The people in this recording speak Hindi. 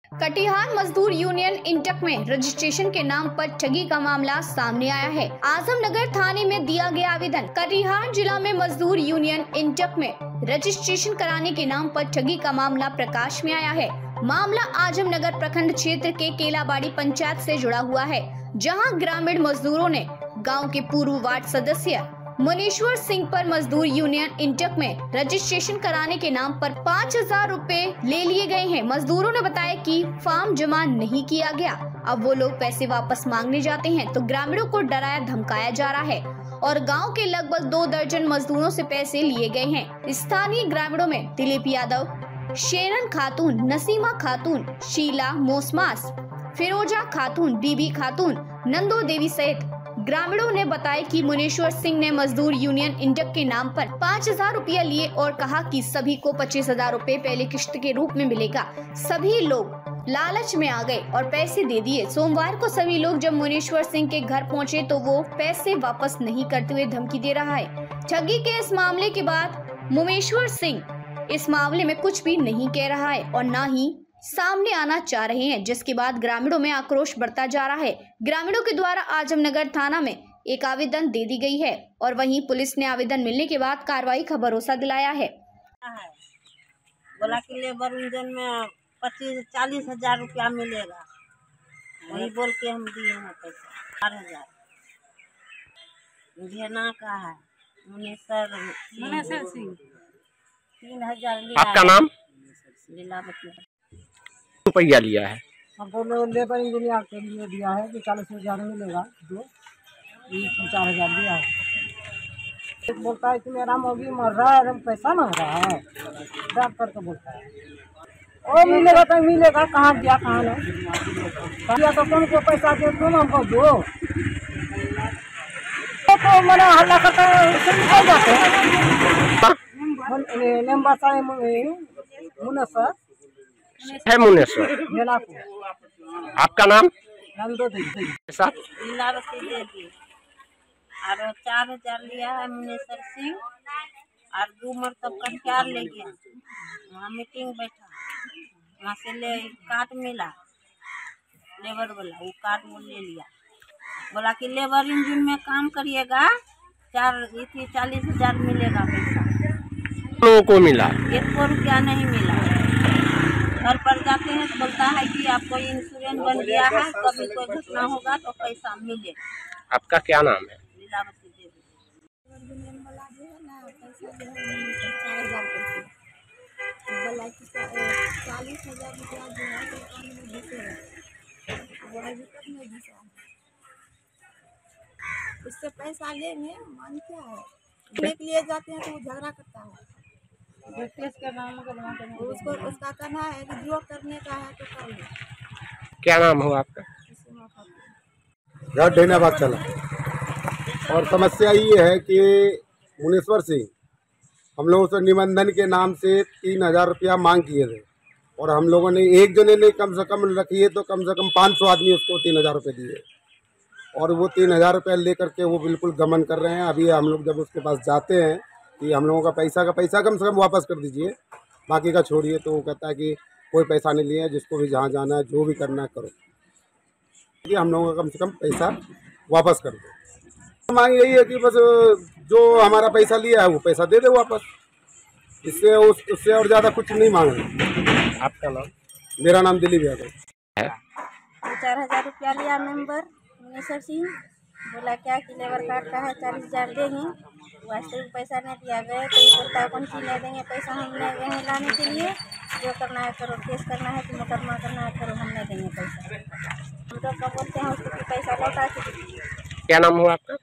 कटिहार मजदूर यूनियन इंटक में रजिस्ट्रेशन के नाम पर ठगी का मामला सामने आया है। आजमनगर थाने में दिया गया आवेदन। कटिहार जिला में मजदूर यूनियन इंटक में रजिस्ट्रेशन कराने के नाम पर ठगी का मामला प्रकाश में आया है। मामला आजमनगर प्रखंड क्षेत्र के केलाबाड़ी पंचायत से जुड़ा हुआ है, जहां ग्रामीण मजदूरों ने गांव के पूर्व वार्ड सदस्य मनीश्वर सिंह पर मजदूर यूनियन इंटक में रजिस्ट्रेशन कराने के नाम पर 5,000 रुपए ले लिए गए हैं। मजदूरों ने बताया कि फॉर्म जमा नहीं किया गया। अब वो लोग पैसे वापस मांगने जाते हैं तो ग्रामीणों को डराया धमकाया जा रहा है और गांव के लगभग 2 दर्जन मजदूरों से पैसे लिए गए हैं। स्थानीय ग्रामीणों में दिलीप यादव, शेरन खातून, नसीमा खातून, शीला मोसमास, फिरोजा खातून, बीबी खातून, नंदो देवी सहित ग्रामीणों ने बताया कि मुनीश्वर सिंह ने मजदूर यूनियन इंटक के नाम पर 5,000 रुपया लिए और कहा कि सभी को 25,000 रुपए पहले किश्त के रूप में मिलेगा। सभी लोग लालच में आ गए और पैसे दे दिए। सोमवार को सभी लोग जब मुनीश्वर सिंह के घर पहुंचे तो वो पैसे वापस नहीं करते हुए धमकी दे रहा है। ठगी के इस मामले के बाद मुनीश्वर सिंह इस मामले में कुछ भी नहीं कह रहा है और न ही सामने आना चाह रहे हैं, जिसके बाद ग्रामीणों में आक्रोश बढ़ता जा रहा है। ग्रामीणों के द्वारा आजमनगर थाना में एक आवेदन दे दी गई है और वहीं पुलिस ने आवेदन मिलने के बाद कार्रवाई का भरोसा दिलाया है। बोला कि लेबर इंजन में 25-40 हजार रुपया मिलेगा, वही बोल के हम दिए हैं पैसा 4,000। मुझे ना कहा है मुनीश्वर सिंह 3,000 लिया। आपका नाम? लीलावती। रुपया लिया है? हम बोले लेबर इंजीनियर के लिए दिया है कि 40,000 मिलेगा, जो 4,000 दिया है। एक बोलता है कि मेरा मोगी मर रहा है, पैसा मांग रहा है, डॉक्टर को बोलता है ओ मिलेगा तो मिलेगा, कहाँ गया कहाँ नहीं दिया तो तुमको पैसा दे, तुम हमको दो। तो मैंने हल्ला करता है, निकल जाते हैं। मुनेश्वर है मुनेश्वर। आपका नाम? लीलावती देवी। और 4,000 लिया है मुनीश्वर सिंह और 2 मरतब कटिहार ले गया। वहाँ मीटिंग बैठा, वहाँ से ले कार्ड मिला लेबर वाला, वो कार्ड वो ले लिया। बोला कि लेबर इंजन में काम करिएगा 40,000 मिलेगा पैसा। लोगों को मिला? 1 रुपया नहीं मिला। घर पर जाते हैं तो बोलता है कि आपको इंश्योरेंस बन गया है, कभी कोई घटना होगा तो पैसा मिलेगा। आपका क्या नाम है? लीलावती देवी। बोला कि 40,000 रुपया जो है तो काम में घुसेगा, वो अभी तक नहीं घुसा। उससे पैसा लेंगे, मान क्या है, लेके लिए जाते हैं तो वो झगड़ा करता है। उसको उसका कहना है कि जो करने का है तो कर लो। क्या नाम हो आपका? ढेनाबाद चला। और समस्या ये है कि मुनीश्वर सिंह हम लोगों से निबंधन के नाम से 3,000 रुपया मांग किए थे और हम लोगों ने एक जने ने कम से कम रखिए तो कम से कम 500 आदमी उसको 3,000 रुपये दिए और वो 3,000 रुपया लेकर के वो बिल्कुल गमन कर रहे हैं। अभी हम लोग जब उसके पास जाते हैं कि हम लोगों का पैसा कम से कम वापस कर दीजिए, बाकी का छोड़िए, तो वो कहता है कि कोई पैसा नहीं लिया है, जिसको भी जहाँ जाना है जो भी करना है करो, कि हम लोगों का कम से कम पैसा वापस कर दो। मांग यही है कि बस जो हमारा पैसा लिया है वो पैसा दे दे वापस, इससे उससे और ज़्यादा कुछ नहीं मांग रहे। आपका नाम? मेरा नाम दिलीप यादव है। 4,000 रुपया लिया मेंबर मुनीश्वर सिंह। बोला क्या कि लेबर कार्ड का है 40,000 देंगे, वैसे भी पैसा नहीं दिया गया तो ये बोलता है कौन सी नहीं देंगे पैसा, हम नहीं गए लाने के लिए, जो करना है करो, केस करना है कि मुकदमा करना है करो, हम नहीं देंगे पैसा। हम तो कब बोलते हैं उसको कि पैसा लौटा के। क्या नाम हुआ आपका?